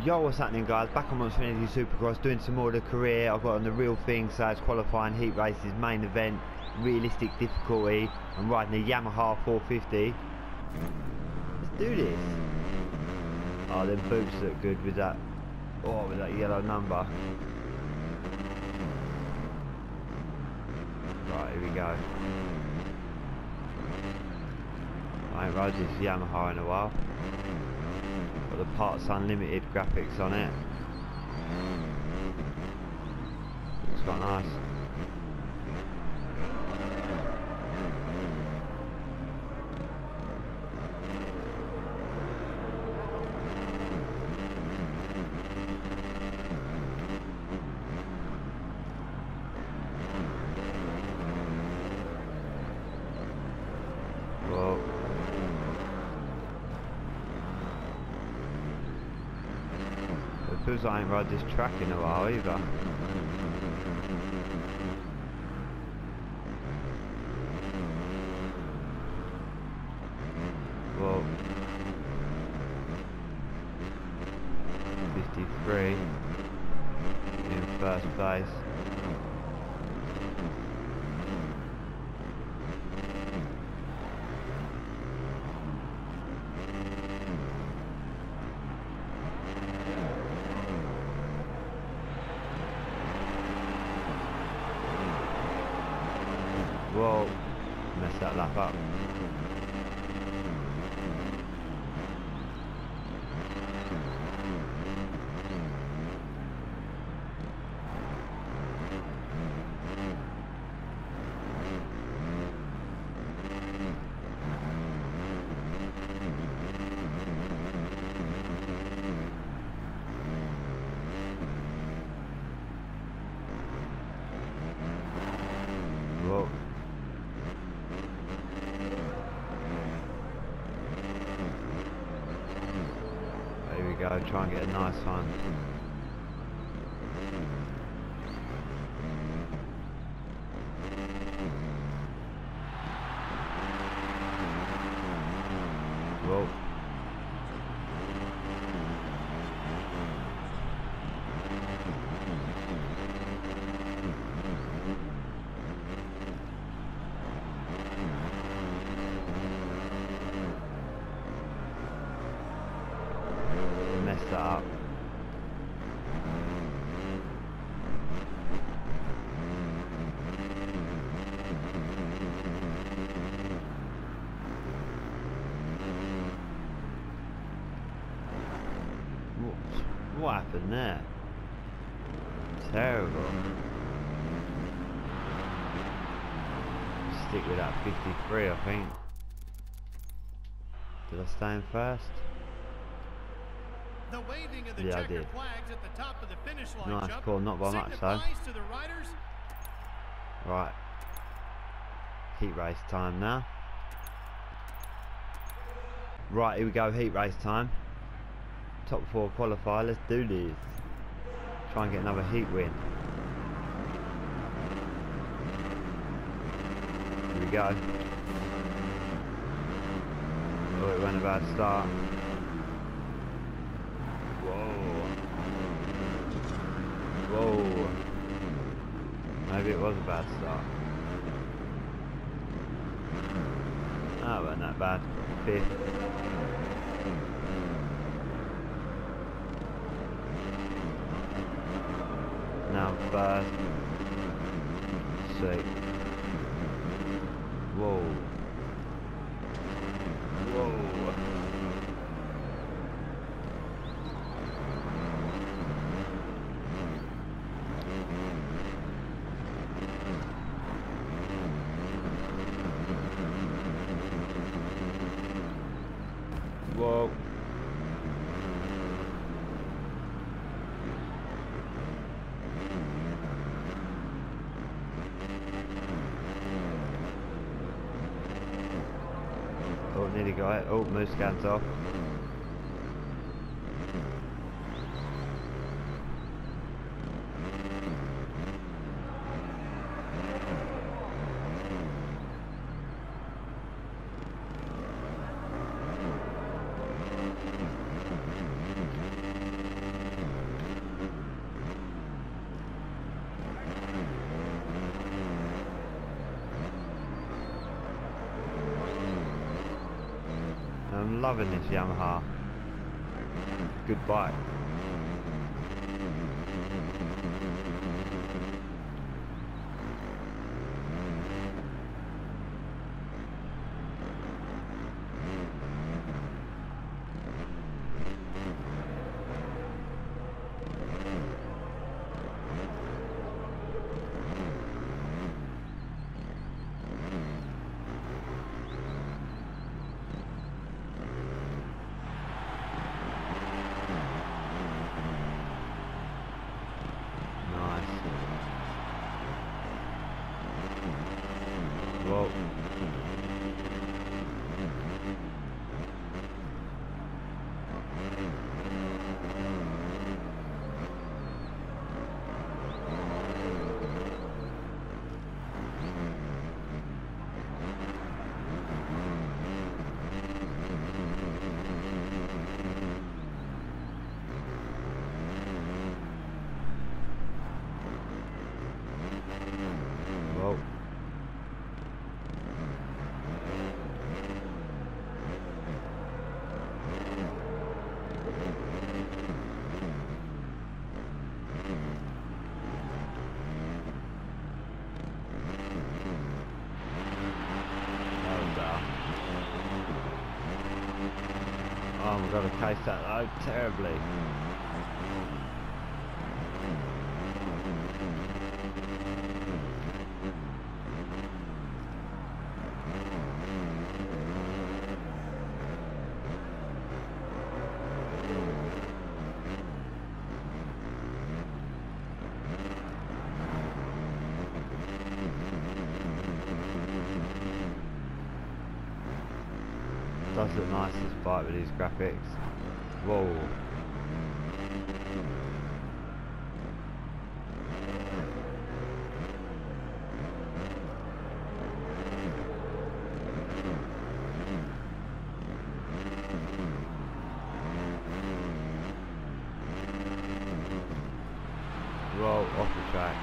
Yo, what's happening guys? Back on Monster Energy Supercross doing some more of the career. I've got on the real thing, so it's qualifying, heat races, main event, realistic difficulty. I'm riding a Yamaha 450. Let's do this. Oh, them boots look good with that, oh, with that yellow number. Right, here we go. I ain't rode this Yamaha in a while. Got the Parts Unlimited graphics on it. Looks quite nice. Well, it feels like I ain't rode this track in a while either. Well, 53 in first place. Whoa, messed that lap up. Whoa. There we go, try and get a nice one. Whoa. Messed that up. What happened there? Terrible. Stick with that 53, I think. Did I stay in first? The waving of the Yeah, I did. flags at the top of the finish line. Nice call, not by much though. To the riders. Right. Heat race time now. Right, here we go, heat race time. Top 4 qualifier, let's do this. Try and get another heat win. Here we go. Oh, it went a bad start. Whoa. Whoa. Maybe it was a bad start. Oh, it wasn't that bad. 5th. Now first. 6th. Whoa. Whoa. Whoa. Oh, nearly got it. Oh, moose scans off. loving this Yamaha. Good bike. Whoa. Whoa. Oh my god, I cased that load terribly. Does look nice, this bike with these graphics. Whoa. Whoa, off the track.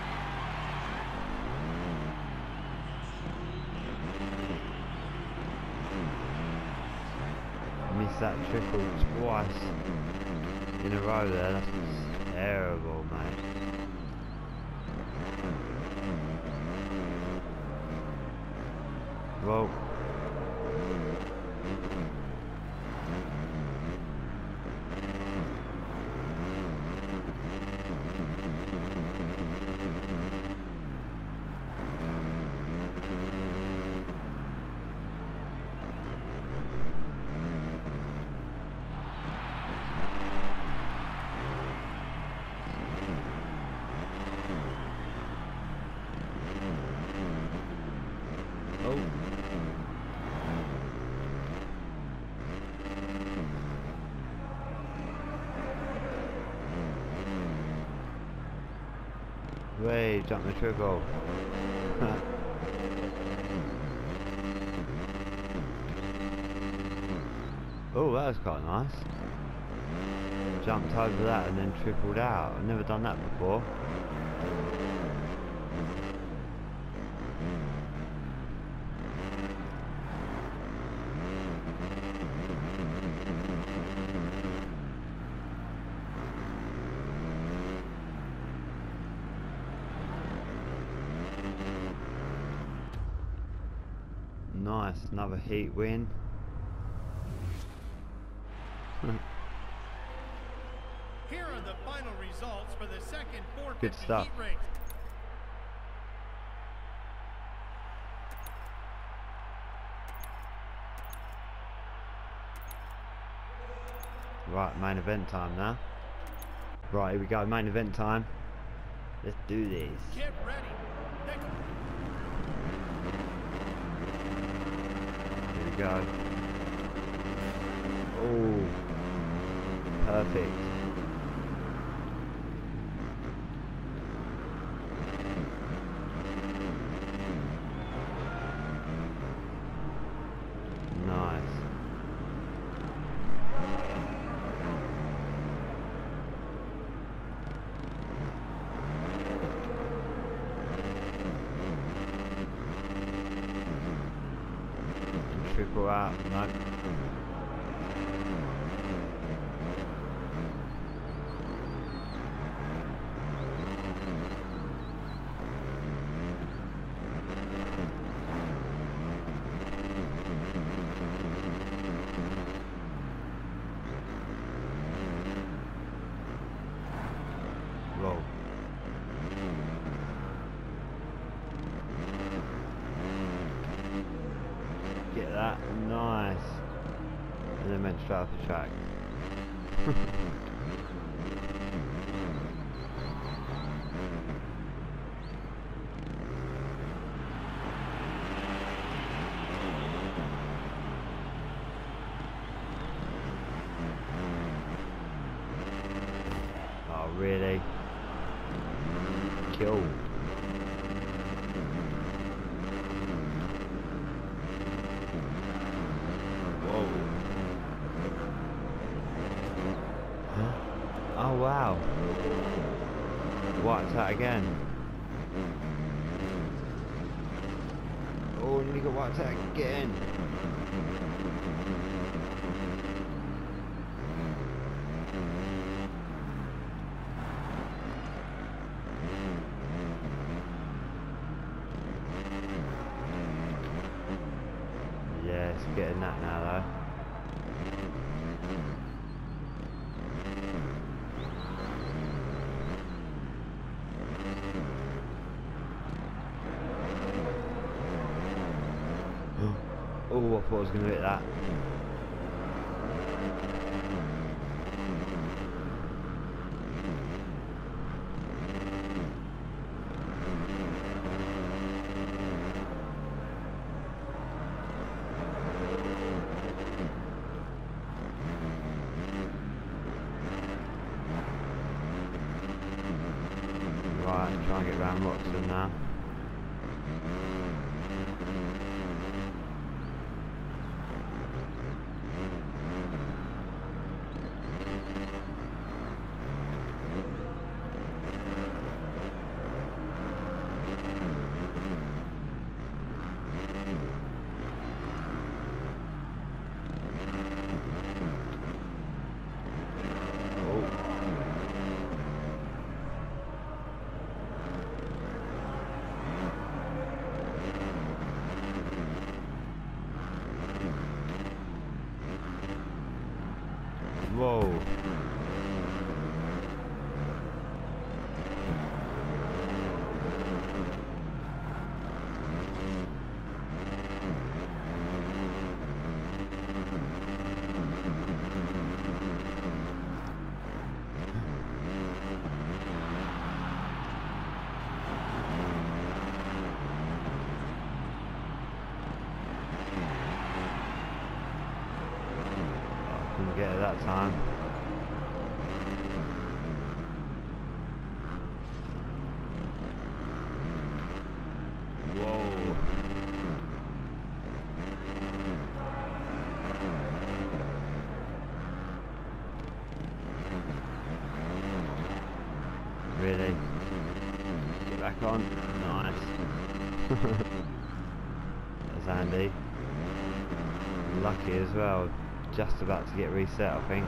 Missed that triple twice in a row there. That's terrible, mate. Well, way, jump the triple. Oh, that was quite nice. Jumped over that and then tripled out. I've never done that before. Nice, another heat win. Here are the final results for the second 450 Good stuff. heat race. Right, main event time now. Right, here we go, main event time. Let's do this. Get ready. Here we go. Oh, perfect. Nice. Triple out, no. off the track. Oh, really? Killed. Whoa. Huh? Oh, wow. What's that again? Oh, and you got what's that again? Yeah, it's getting that now though. Oh, I thought I was going to hit that. Right, try and get round Roxton now. Whoa. Couldn't get it that time. Whoa. Really? Get back on. Nice. That's handy. Lucky as well. Just about to get reset, I think.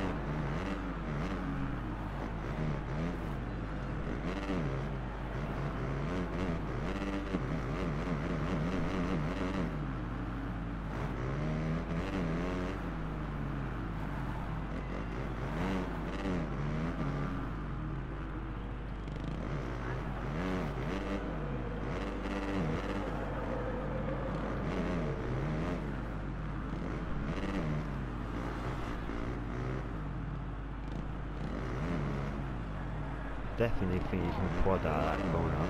Definitely think you can quad out of that corner.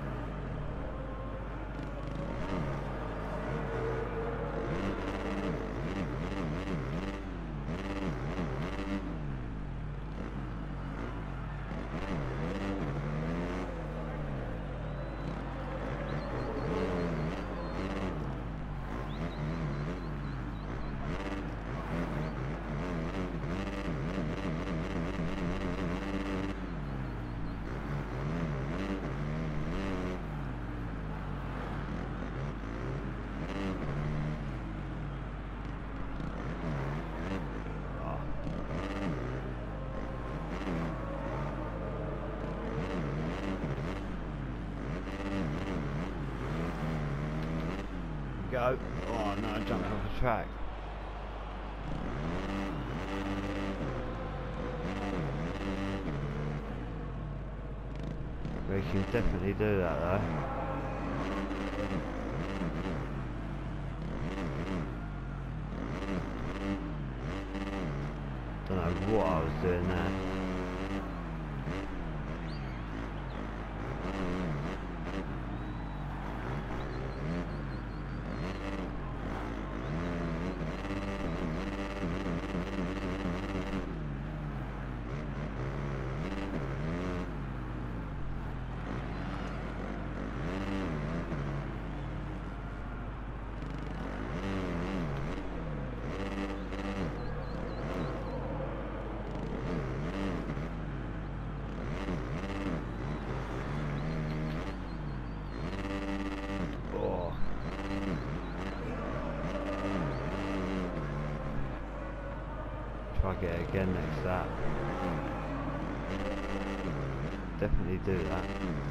Go. Oh no, I jumped off the track. We can definitely do that though. what I was doing there. Try get it again next lap. Definitely do that.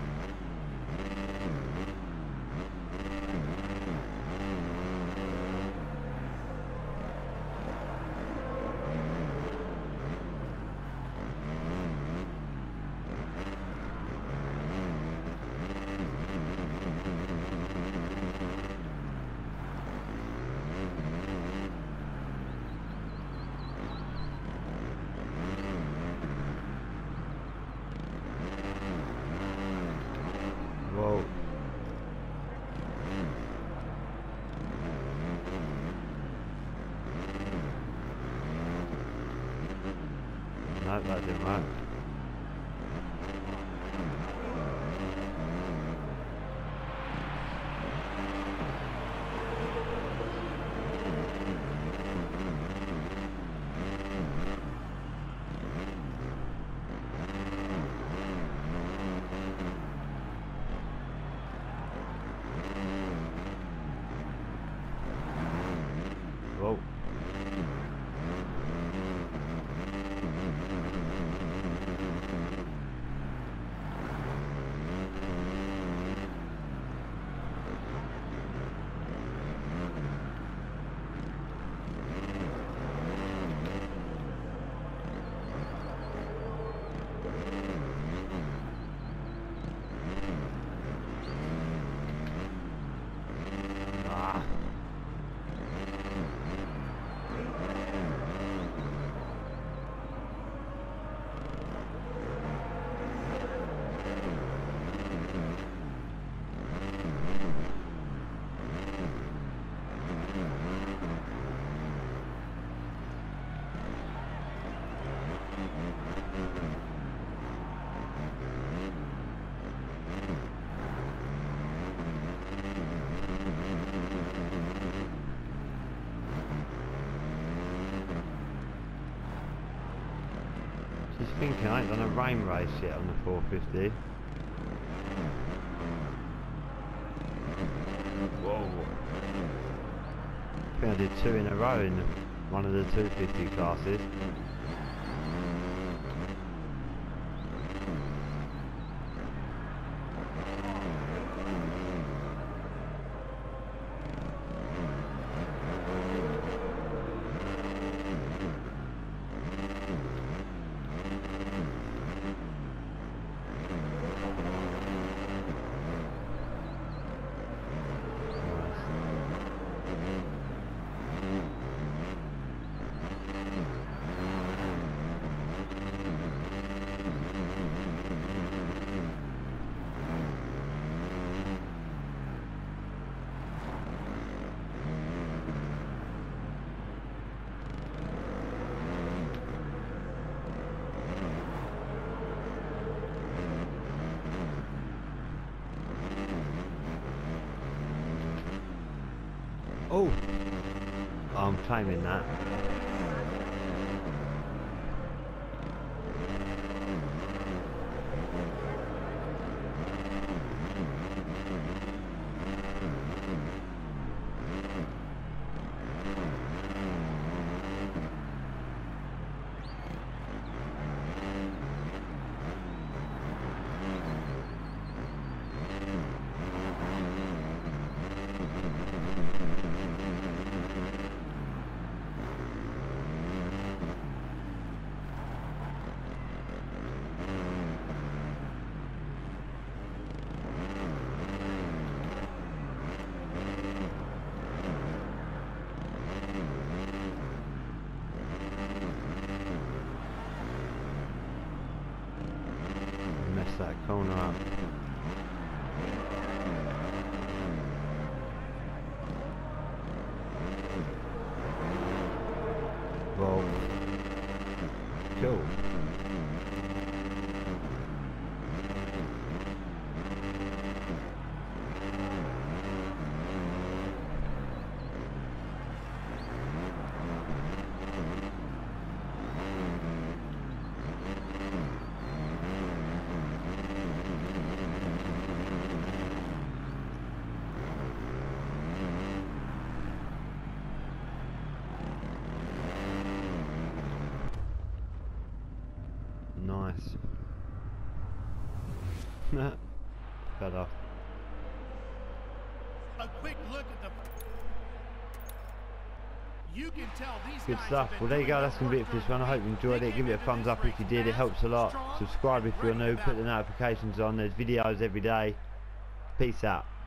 Whoa. No, that didn't work. Whoa. Ah. Just thinking I ain't done a rain race yet on the 450. Whoa. I think I did 2 in a row in one of the 250 classes. Oh, I'm claiming that. Bust that corner up. Well, cool. Nice. Better. A quick look at the. You can tell these Good guys stuff. have Well, been there you go. doing That's going to be it for this one. I hope you enjoyed it. Give it a thumbs up if you did. It helps a lot. Subscribe if you're new. Put the notifications on. There's videos every day. Peace out.